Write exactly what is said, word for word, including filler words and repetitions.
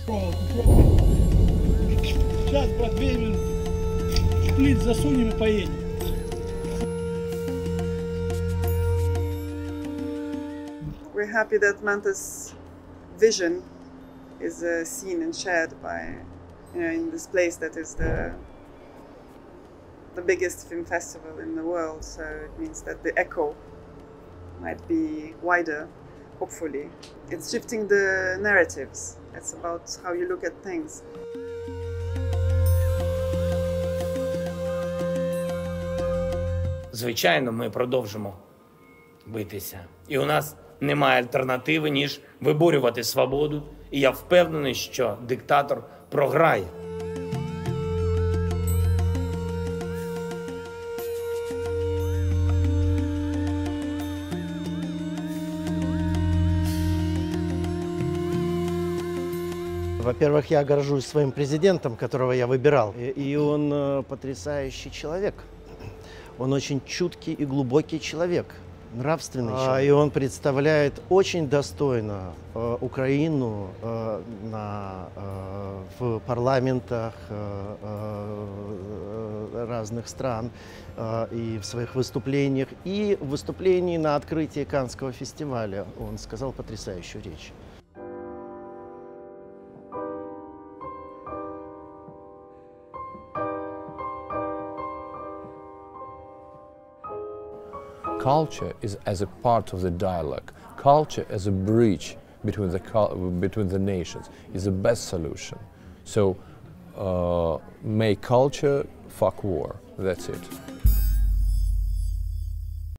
Проволоку, проволоку. Сейчас продвинем, плит засунем и поедем. We're happy that Manta's vision is uh, seen and shared by, you know, in this place that is the the biggest film festival in the world. So it means that the echo might be wider, hopefully. It's shifting the narratives. It's about how you look at things. Звичайно, ми продовжимо битися. І у нас немає альтернативи, ніж виборювати свободу. І я впевнений, що диктатор програє. Во-первых, я горжусь своим президентом, которого я выбирал. И он э, потрясающий человек. Он очень чуткий и глубокий человек, нравственный человек. И он представляет очень достойно э, Украину э, на, э, в парламентах э, э, разных стран э, и в своих выступлениях. И в выступлении на открытии Каннского фестиваля он сказал потрясающую речь. Culture is as a part of the dialogue. Culture as a bridge between the, between the nations is the best solution. So uh, make culture, fuck war. That's it.